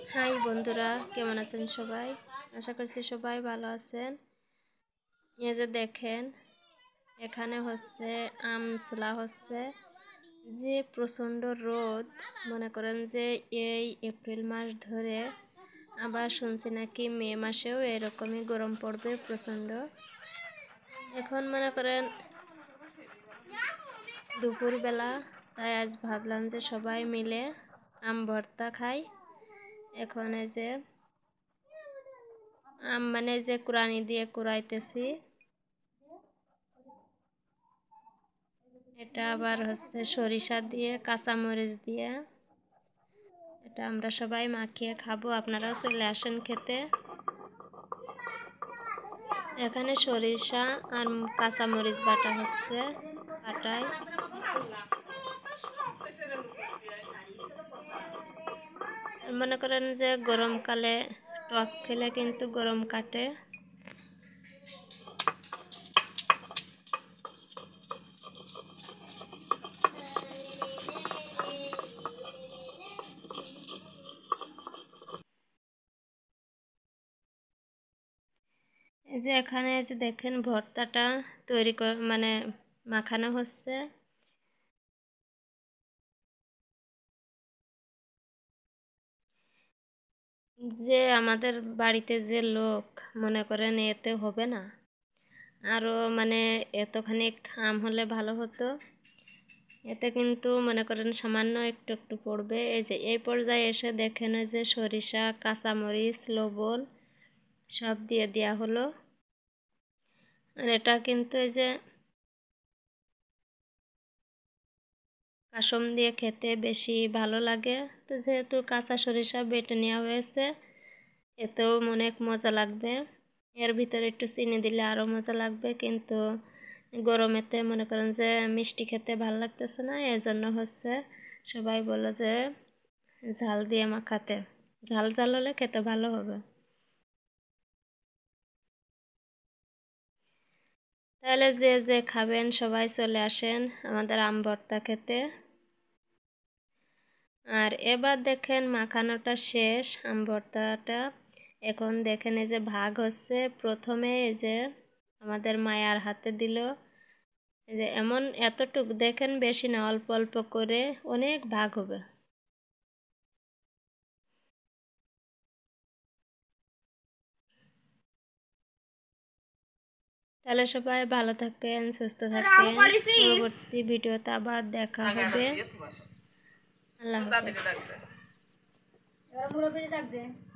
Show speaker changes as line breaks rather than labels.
High বন্ধুরা, কেমন আছেন সবাই? আশা করছি সবাই ভালো আছেন। এই যে দেখেন, এখানে হচ্ছে আম ছোলা হচ্ছে। যে প্রচণ্ড রোদ, মনে করেন যে এই এপ্রিল মাস ধরে, আবার শুনছি নাকি মে মাসেও এরকমই গরম পড়বে প্রচণ্ড। এখন মনে করেন দুপুরবেলা, তাই আজ ভাবলাম যে সবাই মিলে আম ভর্তা খাই। এখন এই যে আম মানে যে কুড়ানি দিয়ে কুড়াইতেছি, এটা আবার হচ্ছে সরিষা দিয়ে কাঁচামরিচ দিয়ে। এটা আমরা সবাই মাখিয়ে খাবো, আপনারাও চলে আসেন খেতে। এখানে সরিষা আর কাঁচামরিচ বাটা হচ্ছে পাটায়। মনে করেন যে গরমকালে টক খেলে কিন্তু গরম কাটে। এই যে এখানে যে দেখেন ভর্তাটা তৈরি মানে মাখানো হচ্ছে। যে আমাদের বাড়িতে যে লোক, মনে করেন এতে হবে না, আরও মানে এতখানি আম হলে ভালো হতো। এতে কিন্তু মনে করেন সামান্য একটু একটু পড়বে। এই যে এই পর্যায়ে এসে দেখেন যে সরিষা, কাঁচামরিচ, লবণ সব দিয়ে দেওয়া হলো। আর এটা কিন্তু এই যে কাসম দিয়ে খেতে বেশি ভালো লাগে। তো যেহেতু কাঁচা সরিষা বেটে নেওয়া হয়েছে, এতেও অনেক মজা লাগবে। এর ভিতরে একটু চিনি দিলে আরও মজা লাগবে, কিন্তু গরমেতে মনে করেন যে মিষ্টি খেতে ভালো লাগতেছে না, এজন্য হচ্ছে সবাই বলে যে ঝাল দিয়ে মাখাতে। ঝাল ঝাল হলে খেতে ভালো হবে। তাহলে যে যে খাবেন সবাই চলে আসেন আমাদের আম ভর্তা খেতে। আর এবার দেখেন মাখানোটা শেষ, আম ভর্তাটা। এখন দেখেন এই যে ভাগ হচ্ছে। প্রথমে এই যে আমাদের মায়ার হাতে দিল, এই যে এমন এতটুক দেখেন, বেশি না, অল্প অল্প করে অনেক ভাগ হবে। তাহলে সবাই ভালো থাকেন, সুস্থ থাকেন। পরবর্তী ভিডিওতে আবার দেখা হবে। আল্লাহ হাফেজ।